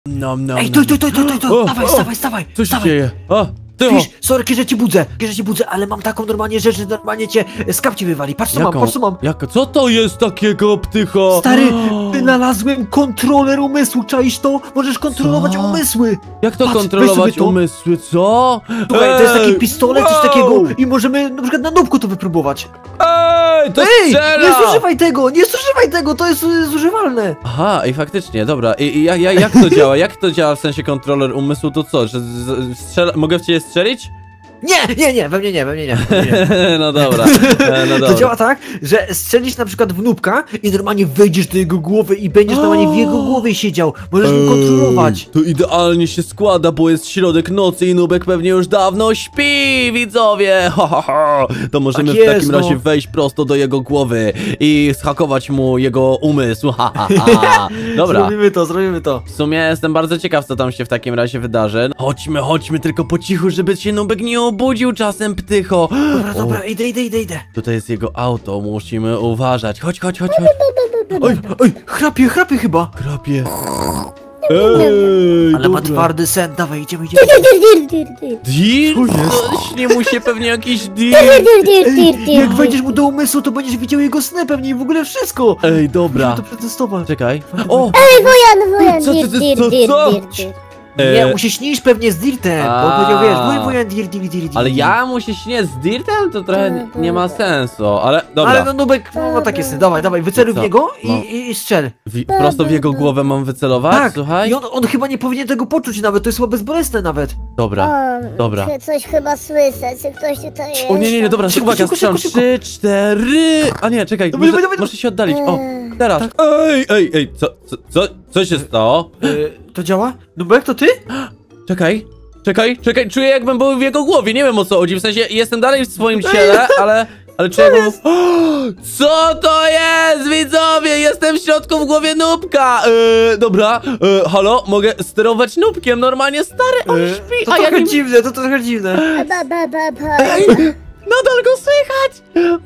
Ej, to, stawaj. Co się dzieje? Wiesz, sorry, że ci budzę, ale mam taką normalnie rzecz, że normalnie cię z kapci wywali. Patrz co mam. Jaka? Co to jest takiego, ptycho? Stary, wynalazłem kontroler umysłu, czaisz to? Możesz kontrolować umysły. Jak to Patrz, kontrolować umysły, co? Słuchaj, to jest taki pistolet, coś takiego i możemy na przykład na nubku to wypróbować. To strzela! Nie zużywaj tego, to jest zużywalne. Aha, i faktycznie, dobra. I jak to działa? Jak to działa w sensie kontroler umysłu, to co? Że mogę w ciebie strzelić? Nie, we mnie nie. No dobra, To działa tak, że strzelisz na przykład w nubka i normalnie wejdziesz do jego głowy i będziesz normalnie w jego głowie siedział. Możesz go kontrolować. To idealnie się składa, bo jest środek nocy i nubek pewnie już dawno śpi, widzowie. To możemy w takim razie wejść prosto do jego głowy i zhakować mu jego umysł. Dobra. Zrobimy to. W sumie jestem bardzo ciekaw, co tam się w takim razie wydarzy. Chodźmy tylko po cichu, żeby się nubek nie obudził czasem, ptycho. Dobra, idę. Tutaj jest jego auto, musimy uważać. Chodź. Oj, chrapie chyba. Krapie. Ale ma twardy sen, dawaj, idziemy. Dir? Śni mu się pewnie jakiś dir. Jak wejdziesz mu do umysłu, to będziesz widział jego sny pewnie i w ogóle wszystko. Ej, dobra. Musimy to przetestować. Czekaj. Ej, Wojan, Co? Nie, mu się śnisz pewnie z dirtem, bo powiedział, wiesz, wujan, dir. Ale ja mu się śnię z dirtem? To trochę nie ma sensu, ale dobra. Ale no nubek ma takie sny, dawaj, wyceluj w niego i strzel. Prosto w jego głowę mam wycelować? Tak, słuchaj. i on chyba nie powinien tego poczuć nawet, to jest chyba bezbolesne nawet. Dobra. Coś chyba słyszę, czy ktoś tutaj jest? O nie, dobra, uwaga, strzelam. 3, 4... A nie, czekaj, muszę się oddalić. O, teraz. Ej, co się stało? To działa? Nubek, to ty? Czekaj, czuję jakbym był w jego głowie, nie wiem o co chodzi, w sensie jestem dalej w swoim ciele, ale czuję jakbym... Co to jest, widzowie? Jestem w środku w głowie nubka! Dobra, halo, mogę sterować nubkiem, normalnie, stary, on śpi, to trochę dziwne. Ej, nadal go słychać!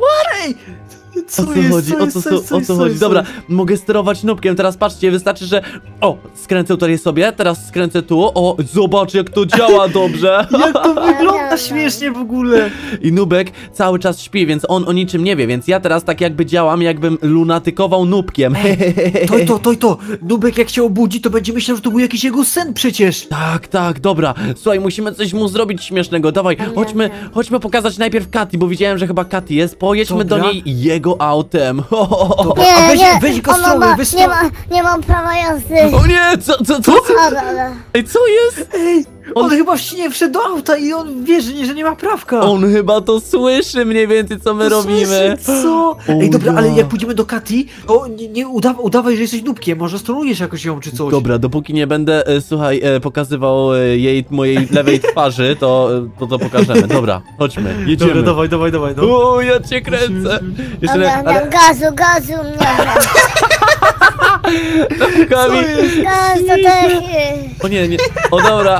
O co chodzi? Dobra, mogę sterować nubkiem, teraz patrzcie, wystarczy, że... O, skręcę tutaj sobie, teraz skręcę tu, o, zobacz jak to działa dobrze. Jak to wygląda śmiesznie w ogóle. I nubek cały czas śpi, więc on o niczym nie wie, więc ja teraz tak jakby działam, jakbym lunatykował nubkiem. To, nubek jak się obudzi, to będzie myślał, że to był jakiś jego sen przecież. Tak, dobra, słuchaj, musimy coś mu zrobić śmiesznego, dawaj, chodźmy pokazać najpierw Katy, bo widziałem, że chyba Katy jest, pojedźmy do niej jego autem. Weź go strony, nie mam prawa jazdy. O nie, co? Ej, co jest? Ej, on chyba w śnie wszedł do auta i on wie, że nie ma prawka. On chyba to słyszy mniej więcej, co my robimy. Co? Ej, dobra, ale jak pójdziemy do Katy, to nie udawaj, że jesteś nubkiem, może stronujesz jakoś ją czy coś. Dobra, dopóki nie będę, słuchaj, pokazywał mojej lewej twarzy, to pokażemy. Dobra, chodźmy, jedziemy. Dobra, dawaj. No. O, ja cię kręcę. Dobra, gazu mnie. Gaz, to też. O nie, o dobra.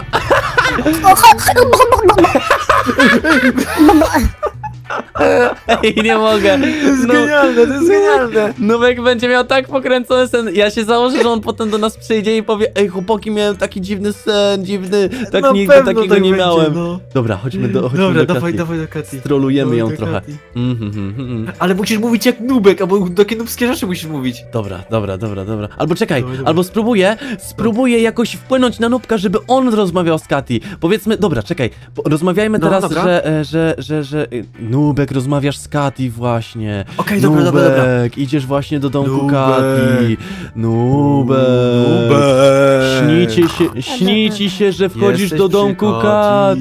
Ej, nie mogę. To jest genialne. Nubek będzie miał tak pokręcony sen. Ja się założę, że on potem do nas przyjdzie i powie: ej, chłopaki, miałem taki dziwny sen, tak nigdy takiego nie miałem. Dobra, chodźmy do dawaj do Katy. Strolujemy ją trochę. Ale musisz mówić jak nubek, albo takie nubskie rzeczy musisz mówić. Dobra. Albo czekaj, albo spróbuję jakoś wpłynąć na nubka, żeby on rozmawiał z Katy. Powiedzmy, dobra, czekaj, rozmawiamy teraz, że Nubek, rozmawiasz z Katy właśnie. Okej, dobra. Idziesz właśnie do domku Katy. Nubek. Śni ci się, że wchodzisz do domku Katy.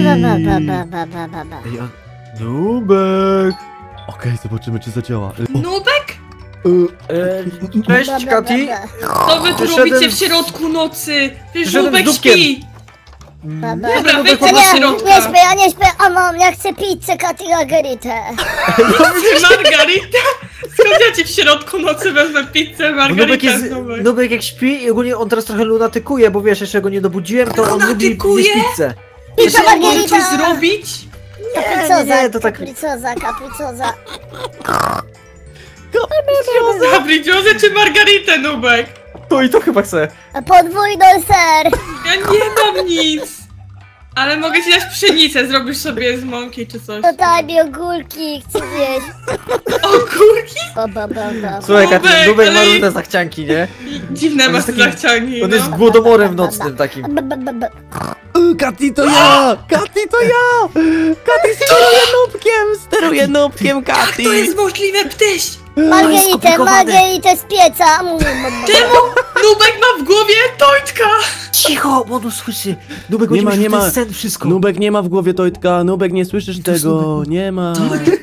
Nubek. Okej, zobaczymy, czy zadziała. Nubek? Cześć, Katy. Co wy tu robicie w środku nocy? Przecież Nubek śpi! Dobra, wejdźcie do środka. Nie śpię, a mam, ja chcę pizzę, Katy, margaritę. Margarita? Skąd ja ci w środku nocy wezmę pizzę, margaritę? Nubek jak śpi i ogólnie on teraz trochę lunatykuje, bo wiesz, jeszcze go nie dobudziłem, to on lubi jeść pizzę. Pizza, Może margarita. coś zrobić? Nie, to tak... Capricciosa. Capricciosa czy margaritę, Nubek? No i to chyba chcę. Podwójny ser. Ja nie mam nic. Ale mogę ci dać pszenicę, zrobisz sobie z mąki czy coś. To daj mi ogórki, chcę zjeść. Ogórki? Słuchaj, Katy, Nubek, Nubek ma ale- różne zachcianki, nie? Dziwne On masz jest te taki- zachcianki, On no. jest głodomorem nocnym takim. Kati, to ja! Kati, to ja! Kati steruje nubkiem, Jak Kati! to jest możliwe, ptyś? Margaritę z pieca. Czemu Nubek ma w głowie Tojtka? Cicho, bo on usłyszy. Nubek Nie będzie ma, myślał, nie że to ma. jest sen wszystko. Nubek nie ma w głowie Tojtka, Nubek nie słyszysz To jest tego, Nubek. nie ma.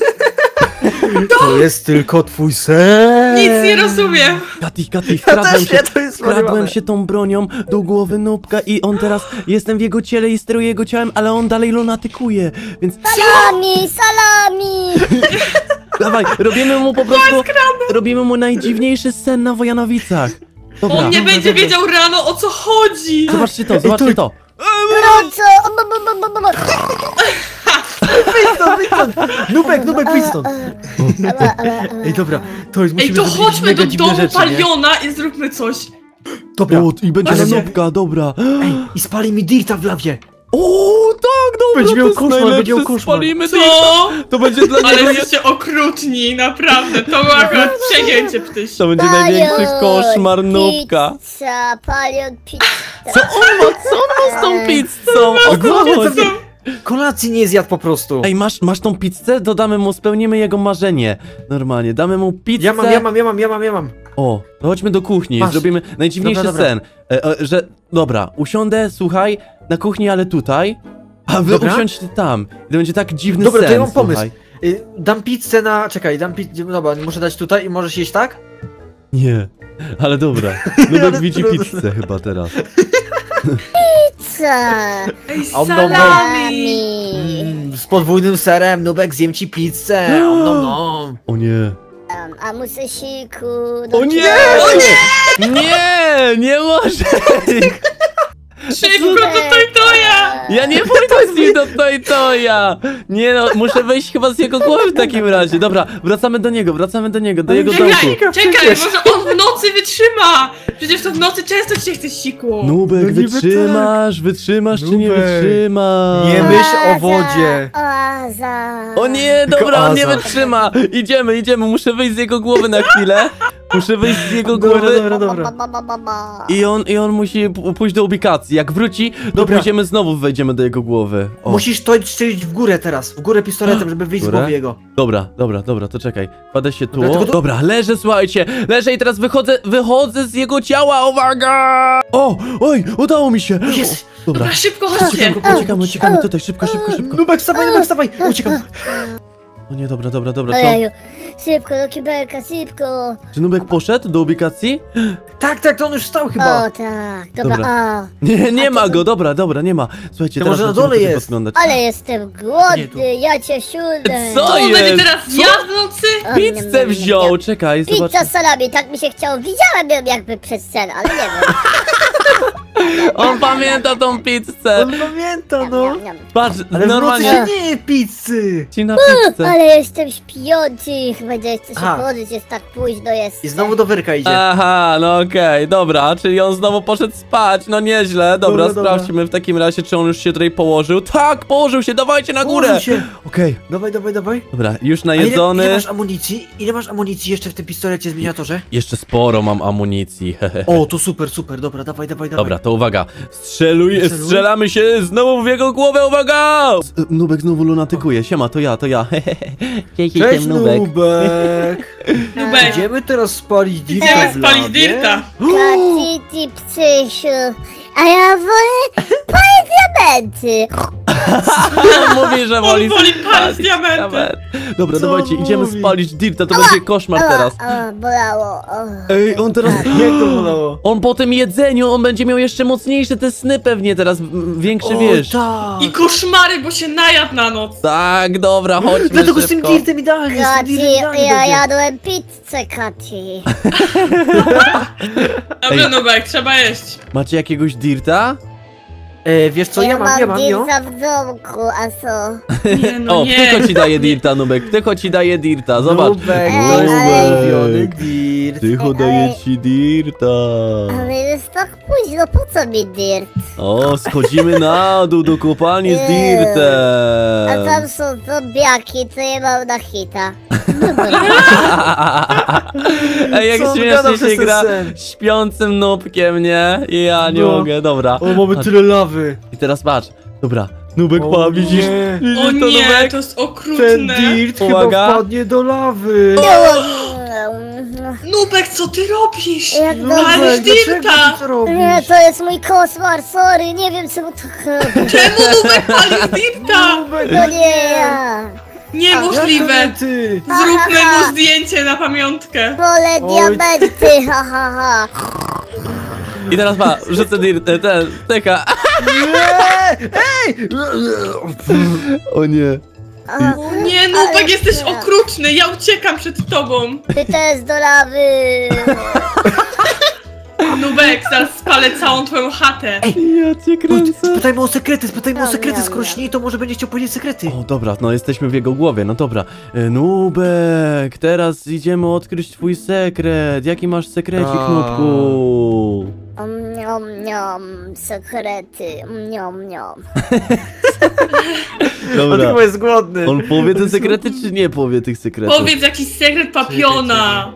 To jest tylko twój sen. Nic nie rozumiem. Kati, Ja wkradłem też się, nie, to jest wkradłem zwariowałe. się tą bronią do głowy Nubka i on teraz, jestem w jego ciele i steruję jego ciałem, ale on dalej lunatykuje, więc Salami. dawaj, robimy mu po prostu, robimy mu najdziwniejszy sen na Wojanowicach. Dobra, On nie będzie wiedział rano, o co chodzi. zobaczcie to, zobaczcie to. Gorąco. Nubek, wyjdź stąd. Ej, dobra, to jest, Ej, musimy to zrobić chodźmy mega do dziwne domu rzeczy, nie? Paliona i zróbmy coś. Dobra, O, i będzie na Ale nie. Nubka, dobra. ej, i spali mi dirta w lawie. O, tak, dobra, Będzie to miał jest koszmar, najlepsze, będzie miał koszmar. spalimy Co? Dirta. To będzie dla Ale niego, jesteście okrutni, naprawdę. To było akurat przegięcie, ptyś. to będzie największy koszmar Nubka. Pizza, palion pizza. Co on ma z tą pizzą? O co chodzi? Kolacji nie zjadł po prostu. Ej, masz tą pizzę? Dodamy mu, spełnimy jego marzenie. Normalnie, damy mu pizzę. Ja mam. O, to chodźmy do kuchni, Masz. zrobimy najdziwniejszy Dobra. sen. Dobra, usiądę, słuchaj, na kuchni, ale tutaj, a wy Dobra. usiądźcie tam. I to będzie tak dziwny Dobra, sen, to ja mam pomysł. słuchaj. Dam pizzę na... Czekaj, dam pizzę... Dobra, muszę dać tutaj i możesz jeść tak? Nie, ale dobra. Nubek Ale widzi trudno. pizzę chyba teraz. Pizza. Ej, Om nom nom. salami. Z podwójnym serem, Nubek, zjem ci pizzę. Om nom nom. O nie. A muszę siku. O nie! Nie, nie może! Szybko do Tojtoja. Ja nie pójdę z nim do Tojtoja! Nie no, muszę wejść chyba z jego głowy w takim razie. Dobra, wracamy do niego, do jego domku. Czekaj, może on w nocy wytrzyma. Przecież to w nocy często ci się chce siku. Nubek, No niby wytrzymasz czy nie Nubek. wytrzymasz? Nie myśl o wodzie. Oaza. O nie, Tylko dobra, on nie Aza. wytrzyma! Idziemy, muszę wyjść z jego głowy na chwilę. Muszę wyjść z jego głowy. Dobra. I on musi pójść do ubikacji. Jak wróci, to Dobra. pójdziemy znowu, wejdziemy do jego głowy. O, Musisz to strzelić w górę teraz. W górę pistoletem, żeby wyjść z Górę? głowy jego. Dobra, to czekaj. Kładę się tu. Dobra, tylko to- Dobra, leżę, słuchajcie. Leżę i teraz wychodzę z jego ciała, uwaga! O, oj, udało mi się. Jest. O, dobra. Dobra, szybko chodźcie. Uciekamy tutaj, szybko. Nubek, wstawaj. Uciekam. O nie, dobra, co? Ojeju. Szybko do kibelka, szybko. Czy Nubek poszedł do ubikacji? Tak, to on już wstał chyba. O tak, dobra, Dobra. o. Nie ma go, dobra, nie ma. Słuchajcie, To teraz może na będziemy dole sobie jest. podglądać. Ale jestem Nie tu. głodny, ja cię siódę. Co? On jest? będzie teraz jadł w nocy? Pizzę wziął, czekaj, zobacz. Pizza z salami, tak mi się chciało. Widziałem ją jakby przez sen, ale nie wiem. On pamięta tą pizzę. On pamięta, no. Niam, niam. Patrz, Ale w nocy normalnie się nie je pizzy. ci na pizzę. Ale jestem śpiący, chyba nie chcę się Aha. położyć, jest tak późno jest. I znowu do wyrka idzie. Aha, no okej, dobra, czyli on znowu poszedł spać, no nieźle. Dobra, Dobra. sprawdźmy w takim razie, czy on już się tutaj położył. Tak, położył się, dawajcie na górę. Położył się. Okej, Dawaj. dobra, już A ile najedzony. masz amunicji? Ile masz amunicji jeszcze w tym pistolecie z miniaturze? Jeszcze sporo mam amunicji, hehe. O, to super, dobra, dawaj. Dobra, to uwaga. Celuj. Strzelamy się znowu w jego głowę, uwaga! Nubek znowu lunatykuje, siema, to ja. Cześć, Nubek. Nubek, Idziemy teraz spalić dirta idziemy w spalić labie. dirta. Kaciti psysiu, a ja wolę palić diamenty. On mówi, że On woli woli palić diamenty. Dobra, Co dawajcie, on idziemy mówi? spalić dirta, to będzie koszmar teraz. O, bolało. O. Ej, on teraz... Jak to bolało? On po tym jedzeniu, on będzie miał jeszcze mocniejsze te sny pewnie teraz, większy, wiesz. tak. I koszmary, bo się najadł na noc. Tak, dobra, chodźmy Dlatego z tym szybko. dirtem idealnie, z tym Kati, dirtem idealnie ja będzie. jadłem pizzę, Kati. Dobra, Ej. Nubek, trzeba jeść. Macie jakiegoś dirta? Wiesz co, ja mam ją. dirta w domku, a co? Nie, no O, nie. tylko ci daje dirta, Nubek, tylko ci daje dirta, zobacz. Nubek, to jest Ale- ulubiony dirt. dirt. Tycho daje ci dirta. Ale jest tak późno, po co mi dirt? O, schodzimy na dół do kopalni z A dirtem. tam są zombiaki, co je mam na hita. Ej, jak Co on śmiesznie gada się przez ten gra sen? śpiącym nubkiem, nie? Ja nie No. mogę, dobra. O, mamy tyle lawy. I teraz patrz, dobra. Nubek, O pa, widzisz? nie. Widzisz O to, nie, Nubek? to jest Ten okrutne. dirt Uwaga. chyba wpadnie do lawy. Nubek, co ty robisz? Jak No, dobrze. Ale Nubek, dlaczego dirta. ty to robisz? Nie, to jest mój koszmar, sorry, nie wiem czemu to robię. Czemu Nubek palił dirta? Nubek, To nie ja. Niemożliwe. Jak to nie ty? Zróbmy mu zdjęcie na pamiątkę. Wolę Oj. diamenty, ha ha ha. I teraz pa, rzucę dirt, teka. Nie! Ej! O nie. Aha. O nie, Nubek, jesteś okrutny, ja uciekam przed tobą. Ty też do lawy. Nubek, zaraz spalę całą twoją chatę. Ja cię kręcę. Spytajmy o sekrety, spytajmy o Miam, sekrety, miam, skoro miam. śni, to może będzie chciał powiedzieć sekrety. O, dobra, no jesteśmy w jego głowie, no dobra. Nubek, teraz idziemy odkryć twój sekret. Jaki masz sekrecik, Tak. Nubku? Niom, niom, sekrety, niom, niom. On Dobra. chyba jest głodny. On powie te sekrety, czy nie powie tych sekretów? Powiedz jakiś sekret papiona.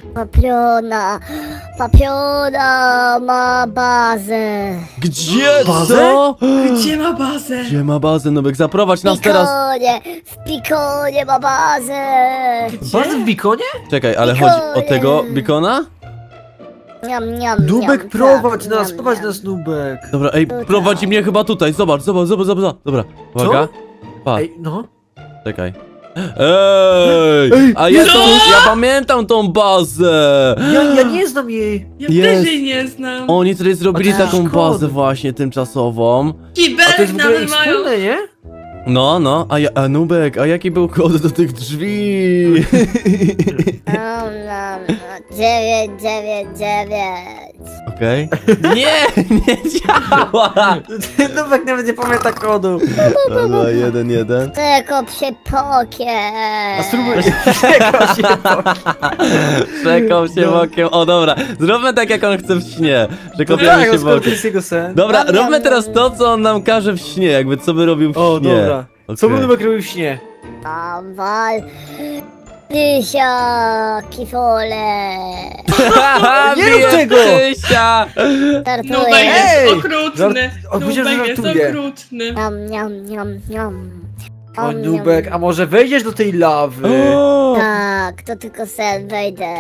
Papiona ma bazę. Gdzie? Bazę? Co? Gdzie ma bazę? Gdzie ma bazę, Nubek? Zaprowadź W nas teraz. Pikonie ma bazę. Bazę w bikonie? Czekaj, ale Bikonie. chodzi o tego bikona? Niam, niam, Nubek, niam, prowadź niam, nas, niam, prowadź niam. nas, Nubek. Dobra, ej, prowadzi mnie chyba tutaj. Zobacz. Dobra, uwaga. Pa, Ej, no. czekaj. Ej! Ej, A jest ja pamiętam tą bazę! Ja nie znam jej. Ja Jest. też jej nie znam. Oni tutaj zrobili A to taką szkoda. bazę właśnie tymczasową. A to Kibelek jest w ogóle nawet ich mają. wspólne, nie? No, a Nubek, a jaki był kod do tych drzwi? Nam, 999. Okej. Nie działa! Nubek nawet nie pamięta kodu. Dobra, 1-1. Tylko przy pokie. A spróbuj czego się Przekop się bokiem. O dobra, zróbmy tak jak on chce w śnie. Przekopiemy Tak, się skoro to bokiem. jest jego sen. Dobra, Dobra, róbmy dobra. teraz to, co on nam każe w śnie, jakby co by robił w O, śnie. dobra. Co by Okej. Nubek robił w śnie? Wal. Tysia, kifole. Haha, Nie rób bije tego! Tysia! Startuję. Nubek Ej! jest okrutny. On powiedział, że Nubek jest żartuje. okrutny. Niam, niam, niam, niam. O, Nubek, a może wejdziesz do tej lawy? O, Tak, to tylko sen, wejdę.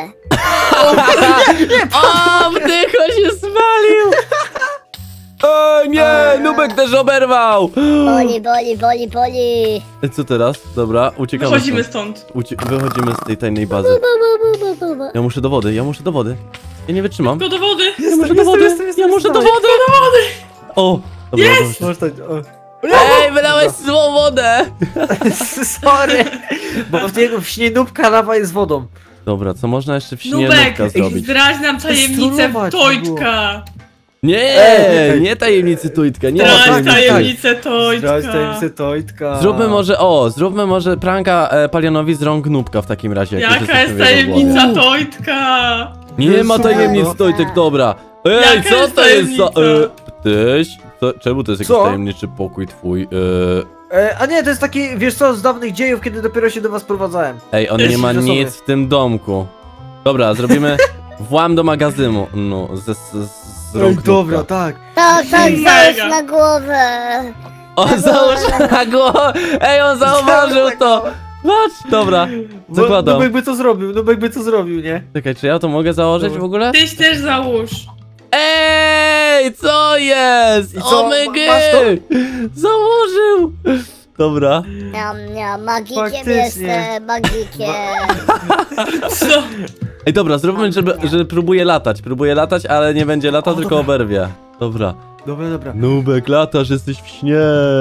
o, Tycho się spalił! O nie, Nubek też oberwał! Boli, boli, boli, boli. Co teraz? Dobra, uciekamy Wychodzimy stąd. stąd. Wychodzimy z tej tajnej bazy. Ja muszę do wody. Ja nie wytrzymam. Go do wody. Ja muszę do wody. Ja muszę do wody. O! Dobra, Jest! Możesz tak... O. Ej, wylałeś złą wodę! Sorry! Bo w śnie Nubka lawa jest wodą. Dobra, co można jeszcze w śnie Nubek, Nubka zrobić? zdradź nam tajemnicę Strulować Tojtka. Nie, Ej. nie tajemnicy Tojtka, nie ma Zdradź tajemnicy. tajemnicę Zdradź Tojtka. tajemnicę Tojtka. Zróbmy może pranka Palionowi z rąk Nubka w takim razie. jak już Jaka jest jesteśmy w jego głowie. tajemnica Tojtka? Nie ma Jezu. tajemnic Tojtek, dobra. Ej, Jaka co jest to jest za... tajemnica? Tyś? Czemu to jest jakiś Co? tajemniczy pokój twój? A nie, to jest taki, wiesz co, z dawnych dziejów, kiedy dopiero się do was prowadzałem. Ej, on Też nie ma losowy. nic w tym domku. Dobra, zrobimy włam do magazynu. No, z Ej, rąk dobra, Nubka. tak. Tak, tak, Mega. załóż na głowę. On załóż na głowę! Ej, on zauważył to! Patrz, dobra, zakładam. Nubek by to zrobił, Nubek by to zrobił, nie? Czekaj, czy ja to mogę założyć Dobra. w ogóle? Tyś też załóż. Ej, co jest? I co, Omega! masz to? Założył! Dobra. Niam, niam, magikiem Faktycznie. jestem, magikiem. Co? Ej, dobra, zróbmy, że próbuje latać, ale nie będzie latał, O, tylko dobra. oberwie. Dobra. Dobra. Nubek, latasz, jesteś w śnie.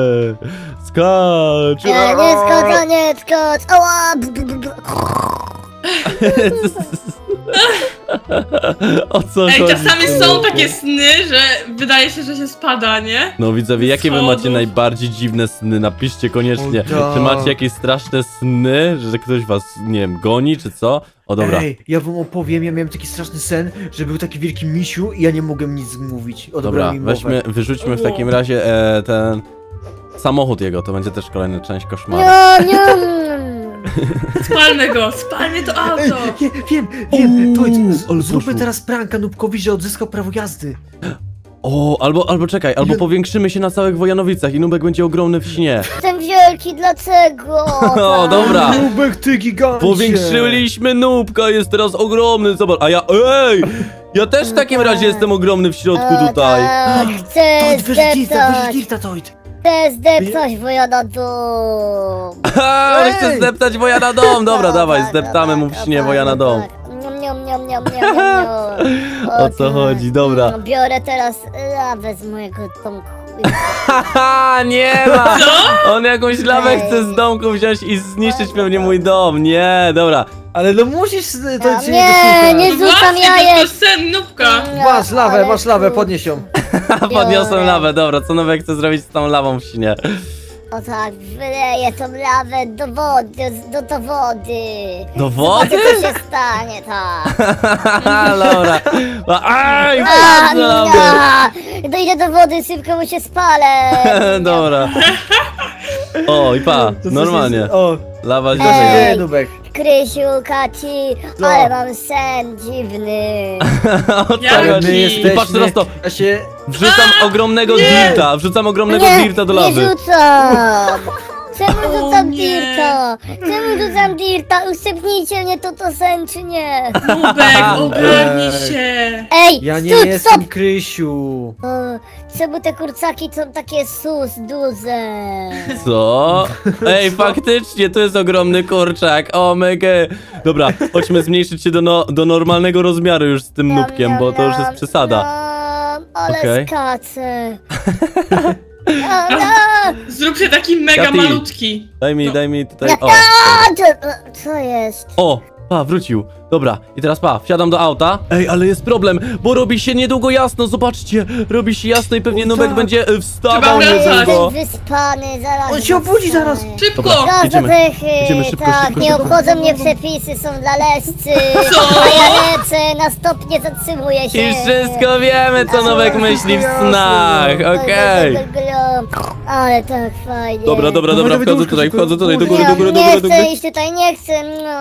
Skacz! Nie skocz, nie skocz. Ała. O co Ej, chodzi? czasami są takie sny, że wydaje się, że się spada, nie? No widzowie, jakie wy Schodów. macie najbardziej dziwne sny? Napiszcie koniecznie. O tak. Czy macie jakieś straszne sny, że ktoś was, nie wiem, goni, czy co? O dobra. Ej, ja wam opowiem, ja miałem taki straszny sen, że był taki wielki misiu i ja nie mogłem nic mówić. Dobra, Mi mowę. wyrzućmy w takim razie ten samochód jego, to będzie też kolejna część koszmaru. Spalmy to auto! Wiem, ale zróbmy poszło. teraz pranka Nubkowi, że odzyskał prawo jazdy. O, albo czekaj, albo powiększymy się na całych Wojanowicach i Nubek będzie ogromny w śnie. Jestem wielki, dlaczego? O, dobra. Nubek, ty gigancie! Powiększyliśmy Nubka, jest teraz ogromny, zobacz, a ja, ej! Ja też w takim razie jestem ogromny w środku tutaj. Tak, chcę Toid, wyrzuć zdeptać, dirta, Toid! chcę zdeptać Wojana dom. Ha, ale chcę Ej! zdeptać Wojana dom, dobra, dawaj, zdeptamy mu w śnie Wojana dom. O co chodzi, dobra. Biorę teraz lawę z mojego domku. Haha, nie ma! On jakąś lawę Ej. chce z domku wziąć i zniszczyć pewnie mój dom, nie, dobra. Ale no musisz, to się Nie, nie dotykać. rzucam Właśnie, to jajek. jest sen Nubka! Masz lawę, podnieś ją. Podniosłem lawę, dobra, co Nubek chce zrobić z tą lawą w śnie? O tak, wyleję tą lawę do wody, do wody. Do wody? Co się stanie, tak. Dobra. Aj, A, patrz na lawę. Dojdę do wody, szybko mu się spalę. Dobra. O, i pa, To coś normalnie. jest- O, Lawa się nie, Nubek. Krysiu, Kaci, No. ale mam sen dziwny. Ja My I jesteśmy... patrz teraz to. Ja się... Wrzucam ogromnego dirta, wrzucam ogromnego dirta do nie lawy. rzucam. Czemu rzucam nie. dirta? Czemu rzucam dirta? Uszczypnijcie mnie, to sen czy nie? Nubek, ogarnij się! Ej, Ja nie stop, jestem stop! Krysiu. O, czemu te kurczaki są takie duże? Co? Ej, faktycznie, tu jest ogromny kurczak, o mega. Dobra, chodźmy zmniejszyć się do normalnego rozmiaru już z tym nubkiem, bo to już jest przesada. Ale Okej. skaczę. Zrób się taki mega Katy. malutki. Daj mi tutaj, o. Co jest? O, pa, wrócił. Dobra, i teraz pa, wsiadam do auta. Ej, ale jest problem, bo robi się niedługo jasno, zobaczcie. Robi się jasno i pewnie Nubek tak. będzie wstawał Trzeba wracać. niedługo. Jestem wyspany, zaraz. On się obudzi zaraz. Szybko! Dobra. Gaz do Jedziemy. dechy, Jedziemy szybko, tak, szybko, nie szybko. obchodzą mnie przepisy, są dla lescy. Co? A ja lecę, na stopnie zatrzymuję się. I wszystko wiemy, co Nubek myśli w snach, okej. Ale tak fajnie. Dobra, Dawaj, wchodzę łóżko, tutaj, szybko, wchodzę tutaj, do łóżko. góry, do góry, do Nie góry, do góry. chcę iść tutaj, nie chcę.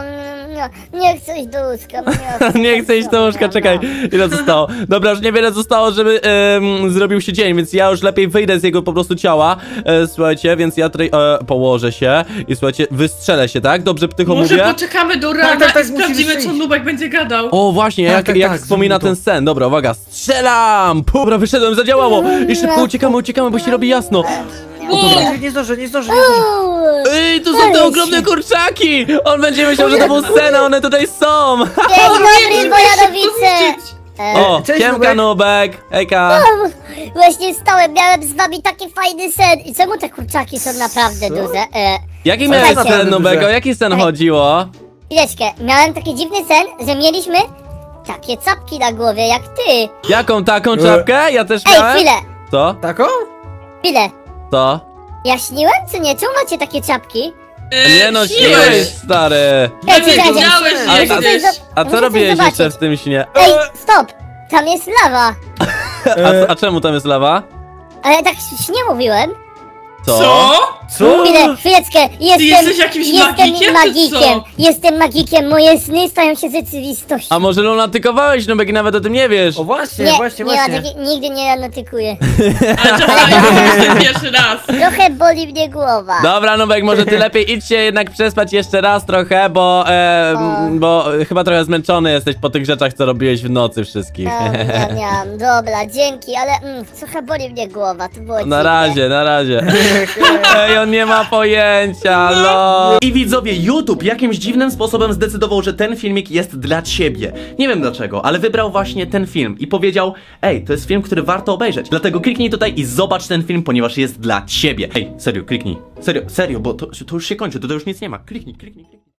Nie chcę iść do łóżka. Nie chcę iść do łóżka, czekaj, ile zostało? Dobra, już niewiele zostało, żeby zrobił się dzień, więc ja już lepiej wyjdę z jego po prostu ciała, słuchajcie, więc ja tutaj położę się i słuchajcie, wystrzelę się, tak? Dobrze tycho Może mówię? poczekamy do rana tak, i musisz sprawdzimy, co iść. Nubek będzie gadał. O, właśnie, Tak, jak tak, wspomina zróbmy ten sen, dobra, uwaga, strzelam! Dobra, wyszedłem, zadziałało i szybko uciekamy, bo się robi jasno. Wow. Nie zdążę. Ej, tu są te ogromne kurczaki! On będzie myślał, że to był sen, a one tutaj są! Dzień dobry, Wojanowice. O, Cześć, siemka Nubek. Nubek, hejka! Właśnie wstałem, miałem z wami taki fajny sen. I czemu te kurczaki są naprawdę Co? duże? Jaki Co miałeś za sen, naprawdę Nubek? duże? O jaki sen chodziło? Chwileczkę, miałem taki dziwny sen, że mieliśmy takie czapki na głowie, jak ty. Jaką taką czapkę? Ja też Ej, miałem? chwilę, Co? Taką? chwilę. Co? Ja śniłem, czy nie? Czemu macie takie czapki? Nie no, śniłeś, stary! Ej, Nie czekajcie. wiedziałeś, A- że a- jesteś. A Muszę co coś robiłeś zobaczyć. jeszcze w tym śnie? Ej, stop! Tam jest lawa. A czemu tam jest lawa? Ale tak śnie mówiłem. Co? Co? Chwileczkę, jesteś jakimś magikiem, czy co? Jestem magikiem, moje sny stają się rzeczywistością. A może lunatykowałeś, Nubek, i nawet o tym nie wiesz? O właśnie, Nie, właśnie. nigdy nie natykuję. Ale czasami mówisz ten pierwszy raz. Trochę boli mnie głowa. Dobra, Nubek, może ty lepiej idź się jednak przespać jeszcze raz trochę, bo chyba trochę zmęczony jesteś po tych rzeczach, co robiłeś w nocy wszystkich. Dobra, dzięki, ale trochę boli mnie głowa, to było Na dziwne. razie, na razie. Ej, on nie ma pojęcia, no. I widzowie, YouTube jakimś dziwnym sposobem zdecydował, że ten filmik jest dla ciebie. Nie wiem dlaczego, ale wybrał właśnie ten film i powiedział: ej, to jest film, który warto obejrzeć. Dlatego kliknij tutaj i zobacz ten film, ponieważ jest dla ciebie. Ej, serio, kliknij. Serio, bo to już się kończy, to już nic nie ma. Kliknij.